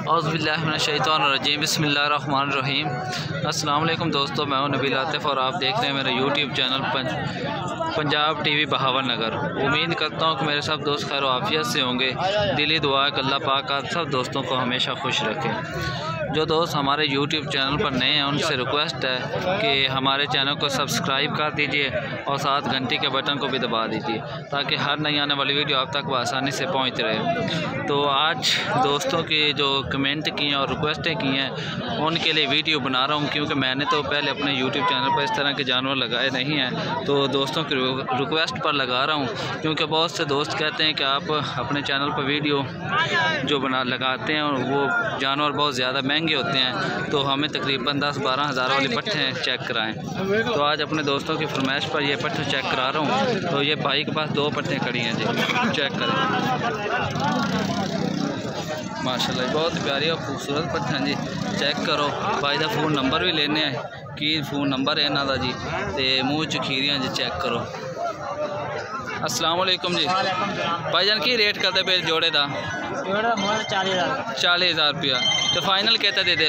औज़ुबिल्लाहिमिनश्शैतानिर्रजीम बिस्मिल्लाहिर्रहमानिर्रहीम। अस्सलाम वालेकुम दोस्तों, मैं हूं नबील आतिफ़ और आप देख रहे हैं मेरा YouTube channel Punjab TV Bahawal Nagar. उम्मीद करता हूं कि मेरे सब दोस्त खैर आफियत से होंगे। दिली दुआ है कि अल्लाह पाक आप सब दोस्तों को हमेशा खुश रखे। जो दोस्त हमारे यूट्यूब चैनल पर नए हैं उनसे रिक्वेस्ट है कि हमारे चैनल को सब्सक्राइब कर दीजिए और साथ घंटी के बटन को भी दबा दीजिए ताकि हर नई आने वाली वीडियो आप तक आसानी से पहुंच रहे। तो आज दोस्तों की जो कमेंट की हैं और रिक्वेस्टें की हैं उनके लिए वीडियो बना रहा हूं, क्योंकि मैंने तो पहले अपने यूट्यूब चैनल पर इस तरह के जानवर लगाए नहीं हैं, तो दोस्तों की रिक्वेस्ट पर लगा रहा हूं। क्योंकि बहुत से दोस्त कहते हैं कि आप अपने चैनल पर वीडियो जो लगाते हैं वो जानवर बहुत ज़्यादा महंगे होते हैं, तो हमें तकरीबन 10-12 हज़ार वाले पट्ठे चेक कराएं। तो आज अपने दोस्तों की फरमाइश पर ये पट्ठे चेक करा रहा हूँ। तो ये भाई के पास 2 पट्ठे खड़ी हैं जी, चेक करें माशाल्लाह, बहुत प्यारी और खूबसूरत पट्ठे हैं जी। चेक करो, भाई का फ़ोन नंबर भी लेने हैं कि फ़ोन नंबर है इन्हों का जी, तो मूँह च खीरियां जी, चेक करो। अस्सलाम वालेकुम जी। भाईजान की रेट करते पे जोड़े का? 40,000 रुपया। तो फाइनल कहते दे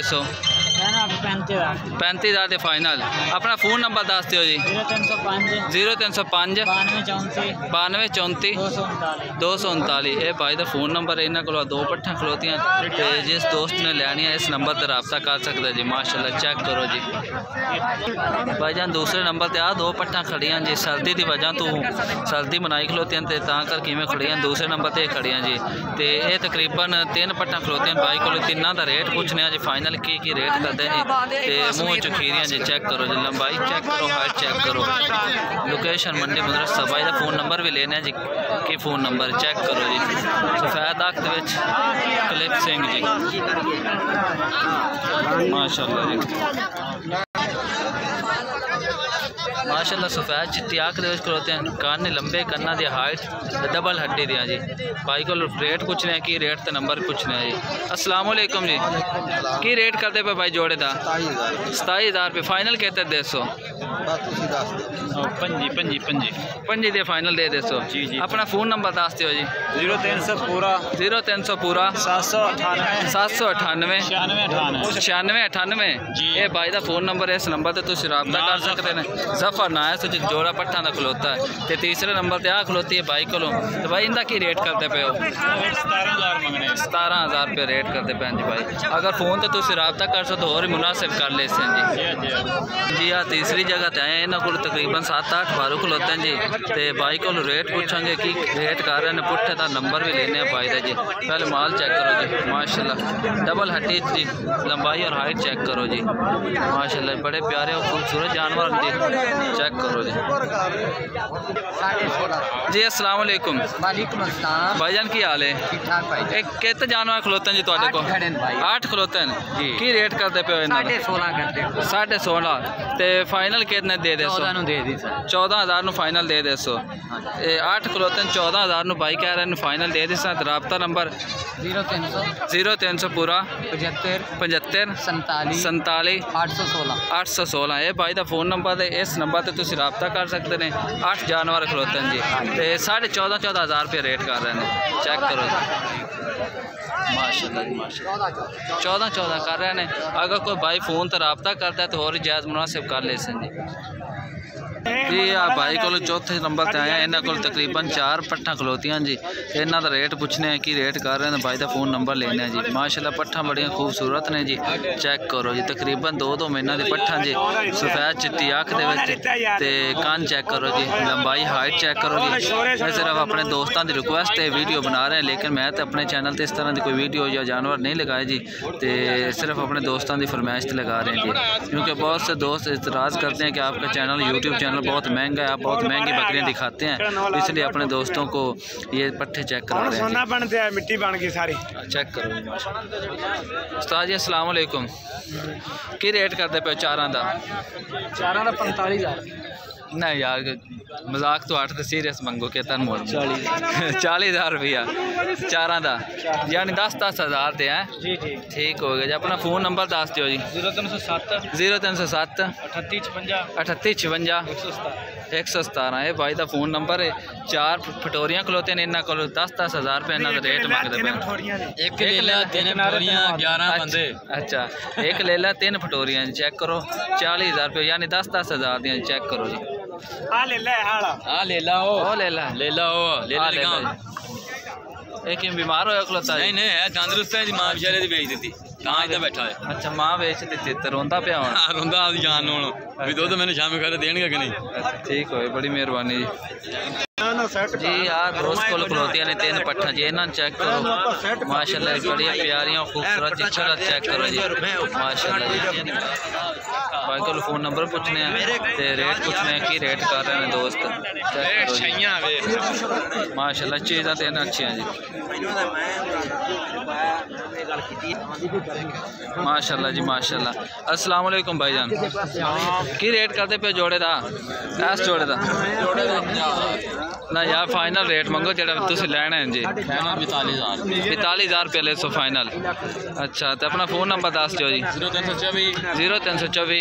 35,000 फाइनल। अपना फ़ोन नंबर दस दो जी। 0305 92 34 239। ये भाई का फ़ोन नंबर है। इन्होंने को 2 पट्ठा खलोतियाँ, तो जिस दोस्त ने लैनी है इस नंबर पर रब्ता कर सकता जी। माशाल्लाह, चेक करो जी भाईजान। दूसरे नंबर पर आ 2 पट्ठा खड़ियाँ जी। सर्दी की वजह तो सर्दी मनाई खलोतियाँ तो तां किमें खड़ियाँ। दूसरे नंबर पर खड़ियाँ जी, तो ये तकरीबन 3 पट्ठा खलोतियाँ। भाई को तिना का रेट पूछने जी, फाइनल की रेट करते जी, तो मूँह च खीरियां जी। चेक करो जी, लंबाई चेक करो, हाइट चेक करो। लोकेशन मंडी मदरसा। भाई का फ़ोन नंबर भी लेना जी, कि फ़ोन नंबर चेक करो जी। सफ़ेद अख क्लिप सिंह जी, माशाल्लाह जी माशाल्लाह। सफ़ेद चिट्टी अख खलोते हैं, कान लंबे कन्ना दी हाइट डबल हड्डी दियाँ जी। भाई को रेट पूछने हैं, कि रेट तो नंबर पूछने हैं जी। अस्सलाम वालेकुम जी। की रेट करते पे भाई जोड़े का? 27,000 रुपये फाइनल कहते 150। पंजी दे फाइनल दे 150। अपना फ़ोन नंबर दस दो जी। 0300 पूरा 798 9698। ये भाई का फ़ोन नंबर है, इस नंबर पर तुम रब्ता कर सकते हैं। जफर ना है सो जोड़ा पट्ठा का खलोता है, तो तीसरे नंबर पर आ खलोती है भाई को। तो भाई इनका की रेट करते पे हो? 17,000 रुपये रेट करते पे जी भाई। अगर फ़ोन तो तुम रब्ता कर सो तो और ही मुनासिब कर ले जी। हाँ, तीसरी जगह पर आए इन्होंने को तकरीबन 7-8 बारू खलोते हैं जी। तो भाई को रेट पूछेंगे कि रेट कर रहे हैं, पुट्ठे का नंबर भी लेने भाई का जी। पहले माल चेक करो जी, माशाल्लाह डबल हड्डी जी। लंबाई और हाइट चेक करो जी, माशाल्लाह बड़े प्यारे और खूबसूरत जानवर जी। चेक करो जी जी। अस्सलाम वालेकुम। भाईजान की हाल है? एक कितने जानवर खलोते हैं जी तुहाडे को? 8 खलोते हैं। की रेट करते पे? 16.5। तो फाइनल कितने दे 14,000 फाइनल दे 8 खलोते हैं 14,000 भाई कह रहे हैं फाइनल दे दिसा। रब्ता नंबर 0300 पूरा 75 47 816। ये भाई का फ़ोन नंबर है, इस नंबर पर तुम रब्ता कर सकते हैं। 8 जानवर खलोते हैं जी, तो 14,500 रुपये रेट कर रहे हैं। चेक करो जी, माशाल्लाह जी माशाल्लाह 14 कर रहे हैं। अगर कोई भाई फ़ोन तो रब्ता करता है तो और जायज़ मुनासिब कर ले जी। आप भाई को चौथे नंबर पर आए, इन्होंने को तकरीबन 4 पट्ठा खलोतियाँ जी। इन्हों का रेट पूछने हैं, कि रेट कर रहे हैं। भाई का फ़ोन नंबर लेने हैं जी। माशाल्लाह पट्ठा बड़िया खूबसूरत ने जी। चेक करो जी, तकरीबन 2-2 महीनों की पट्ठा जी। सफ़ेद चिट्टी अख दे कान चेक करो जी, लंबाई हाइट चेक करो जी। मैं सिर्फ अपने दोस्तों की रिक्वेस्ट है वीडियो बना रहे हैं, लेकिन मैं तो अपने चैनल पर इस तरह की कोई वीडियो या जानवर नहीं लगाए जी। तो सिर्फ अपने दोस्तों की फरमाइश लगा रहे हैं जी, क्योंकि बहुत से दोस्त इतराज़ करते हैं कि आपका चैनल यूट्यूब चैनल बहुत महंगा है, आप बहुत महंगी बकरियां दिखाते हैं, इसलिए अपने दोस्तों को ये पट्ठे चेक करा रहे हैं। बनते हैं, मिट्टी बन गई सारी। चेक करो उस्ताद जी। अस्सलाम वालेकुम। की रेट करते पे? 4 का 45,000। नहीं यार मजाक तो 8 सीरियस मंगो के तन मोड़ 40,000 रुपया 4 का, यानी 10,000 ते हैं जी। ठीक हो गया जी। अपना फ़ोन नंबर दस दो जी। 0307 3856 117। 117 ये भाई का फोन नंबर है। 4 फटोरियां खलोते ने इन्होंने को 10-10 हज़ार रुपये इन्हों का रेट मंगते पे। एक ले ला 3 फटोरियां 11 बंदे। अच्छा एक ले ला 3 फटोरियां चेक करो 40,000 रुपये यानी 10-10 हज़ार दियाँ चेक करो जी। ले ला एक बीमार होया खलोता नहीं नहीं है तंदुरुस्त है जी मां बेचारे दी बेच दी कहां इधर बैठा है। अच्छा मां बेच दी ते रोंदा पिया हुन रोंदा आ जान हुन भी दुध मैंने शाम को देणगे कि नहीं। ठीक होए बड़ी मेहरबानी जी। जी यार दोस्त को खलोतियां ने 3 पट्ठा जी इन्हां चेक करो माशाल्लाह बड़ी प्यारियां खूबसूरत चिच्छड़ा चेक करो जी माशाल्लाह जी। भाई को फोन नंबर पूछने ते रेट पूछने की रेट कर रहे हैं दोस्त माशाल्लाह चीज़ां तो इन्हें अच्छी हैं जी माशाल्लाह जी माशाल्लाह। अस्सलाम वालेकुम भाईजान की रेट करते पे जोड़े दा इस जोड़े दा ना यार फाइनल रेट मंगो जेड़ा तुसी लेना है जी 42,000 रुपये ले सो फाइनल। अच्छा तो अपना फोन नंबर दस दियो जी 0324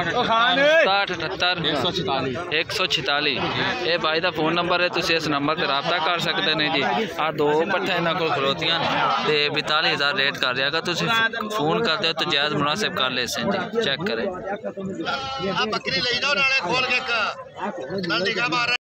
60 78 146 ये भाई का फोन नंबर है तुसी इस नंबर पर रब्ता कर सकते हैं जी। आ 2 पट्ठे इन्हों को खलोतियां ते 42,000 रेट कर दिया अगर तुसी फोन करते हो तो जायज़ मुनासिब कर ले जी चेक करें।